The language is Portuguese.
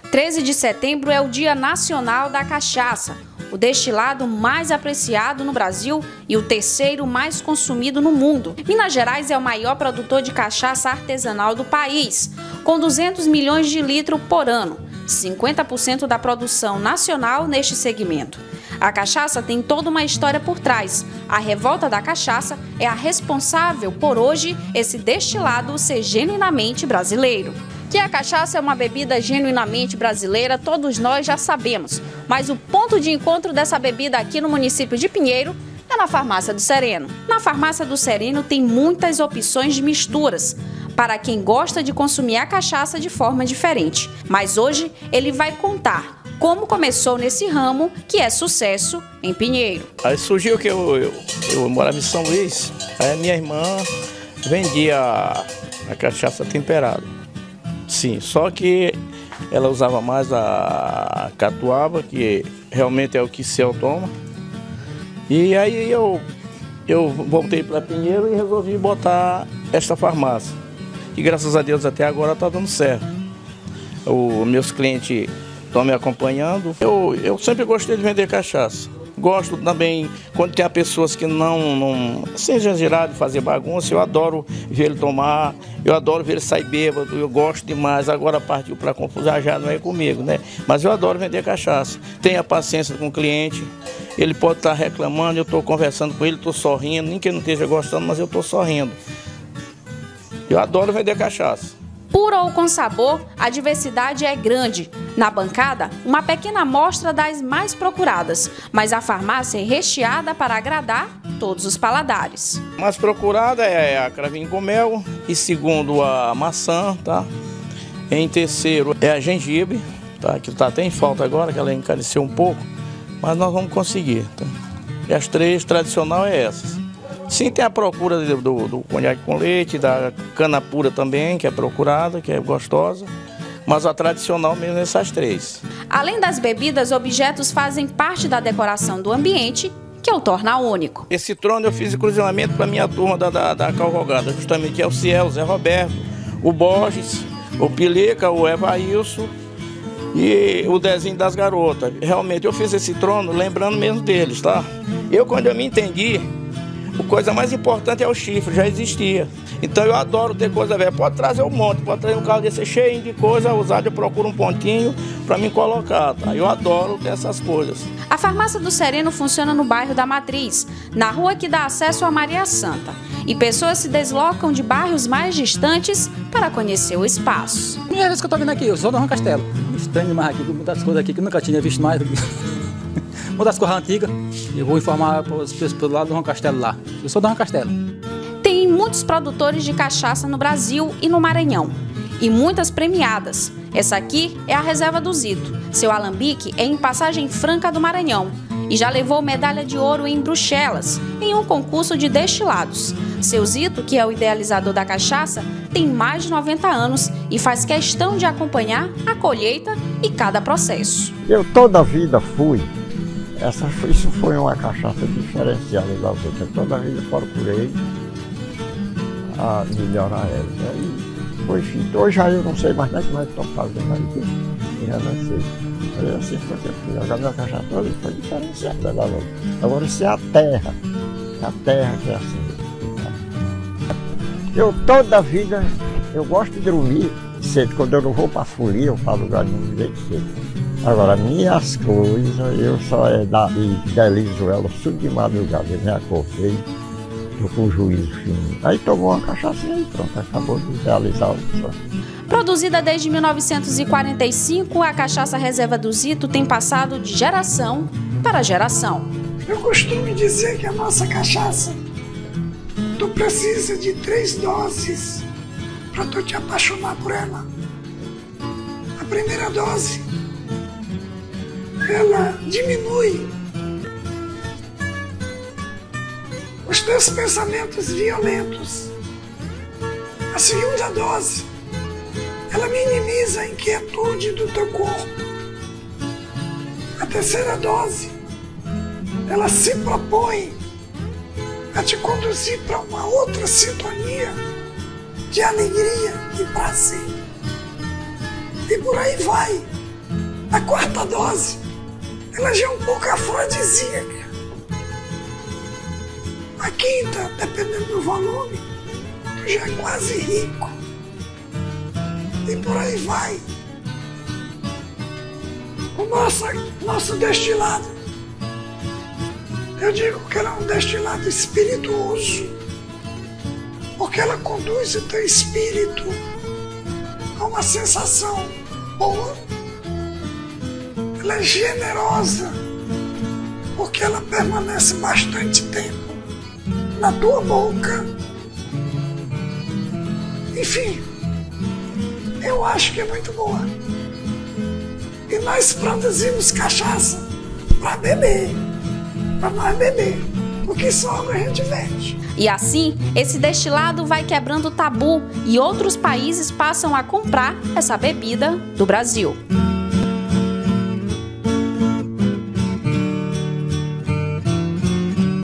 13 de setembro é o Dia Nacional da Cachaça, o destilado mais apreciado no Brasil e o terceiro mais consumido no mundo. Minas Gerais é o maior produtor de cachaça artesanal do país, com 200 milhões de litros por ano, 50% da produção nacional neste segmento. A cachaça tem toda uma história por trás. A revolta da cachaça é a responsável por hoje esse destilado ser genuinamente brasileiro. Que a cachaça é uma bebida genuinamente brasileira, todos nós já sabemos. Mas o ponto de encontro dessa bebida aqui no município de Pinheiro é na Farmácia do Sereno. Na Farmácia do Sereno tem muitas opções de misturas para quem gosta de consumir a cachaça de forma diferente. Mas hoje ele vai contar como começou nesse ramo que é sucesso em Pinheiro. Aí surgiu que eu morava em São Luís, aí a minha irmã vendia a cachaça temperada. Sim, só que ela usava mais a catuaba, que realmente é o que se toma. E aí eu voltei para Pinheiro e resolvi botar esta farmácia. E graças a Deus até agora está dando certo. Os meus clientes estão me acompanhando. Eu sempre gostei de vender cachaça. Gosto também, quando tem pessoas que não sem exagerar de fazer bagunça, eu adoro ver ele tomar, eu adoro ver ele sair bêbado, eu gosto demais. Agora partiu para confusão, já não é comigo, né? Mas eu adoro vender cachaça. Tenha paciência com o cliente, ele pode estar reclamando, eu estou conversando com ele, estou sorrindo, nem que ele não esteja gostando, mas eu estou sorrindo. Eu adoro vender cachaça. Pura ou com sabor, a diversidade é grande. Na bancada, uma pequena amostra das mais procuradas, mas a farmácia é recheada para agradar todos os paladares. A mais procurada é a cravinho com mel, e segundo a maçã, tá? Em terceiro é a gengibre, tá? Que está até em falta agora, que ela encareceu um pouco, mas nós vamos conseguir, tá? E as três tradicional é essas. Sim, tem a procura do conhaque com leite, da cana pura também, que é procurada, que é gostosa, mas a tradicional mesmo é essas três. Além das bebidas, objetos fazem parte da decoração do ambiente, que o torna único. Esse trono eu fiz exclusivamente para a minha turma da Cavalgada, justamente é o Ciel, o Zé Roberto, o Borges, o Pileca, o Evailson e o Dezinho das Garotas. Realmente eu fiz esse trono lembrando mesmo deles, tá? Quando eu me entendi, a coisa mais importante é o chifre, já existia. Então eu adoro ter coisa velha. Pode trazer um monte, pode trazer um carro desse cheio de coisa usada, eu procuro um pontinho para me colocar, tá? Eu adoro ter essas coisas. A Farmácia do Sereno funciona no bairro da Matriz, na rua que dá acesso a Maria Santa. E pessoas se deslocam de bairros mais distantes para conhecer o espaço. Primeira vez que eu tô vindo aqui, eu sou do Ron Castelo. Estranho demais aqui, muitas coisas aqui que eu nunca tinha visto mais. Uma das coisas antigas, eu vou informar para as pessoas pelo lado do Ron Castelo lá. Eu sou do Ron Castelo. Tem muitos produtores de cachaça no Brasil e no Maranhão, e muitas premiadas. Essa aqui é a Reserva do Zito. Seu alambique é em Passagem Franca do Maranhão e já levou medalha de ouro em Bruxelas, em um concurso de destilados. Seu Zito, que é o idealizador da cachaça, tem mais de 90 anos e faz questão de acompanhar a colheita e cada processo. Eu toda a vida fui. Isso foi uma cachaça diferenciada das outras. Toda a vida procurei a melhorar ela. E foi feito. Hoje aí eu não sei mais como é que estou fazendo aí. Já não sei. Mas assim foi que eu fui. Agora minha cachaça toda foi diferenciada das outras. Agora isso é a terra que é assim. Eu toda a vida, eu gosto de dormir cedo. Quando eu não vou para a folia, eu falo lugar nenhum jeito cedo. Agora, minhas coisas, eu só idealizo ela tudo de madrugada. Eu me acordei, tô com o juízo fino. Aí tomou uma cachaçinha e pronto, acabou de idealizar o. Produzida desde 1945, a cachaça Reserva do Zito tem passado de geração para geração. Eu costumo dizer que a nossa cachaça, tu precisa de 3 doses para tu te apaixonar por ela. A primeira dose, ela diminui os teus pensamentos violentos. A segunda dose, ela minimiza a inquietude do teu corpo. A terceira dose, ela se propõe a te conduzir para uma outra sintonia de alegria e prazer. E por aí vai. A quarta dose, ela já é um pouco afrodisíaca. A quinta, dependendo do volume, tu já é quase rico. E por aí vai. O nosso destilado, eu digo que ela é um destilado espirituoso, porque ela conduz o teu espírito a uma sensação boa. Ela é generosa, porque ela permanece bastante tempo na tua boca. Enfim, eu acho que é muito boa. E nós produzimos cachaça para beber, para nós beber. O que sobra a gente vende. E assim, esse destilado vai quebrando o tabu e outros países passam a comprar essa bebida do Brasil.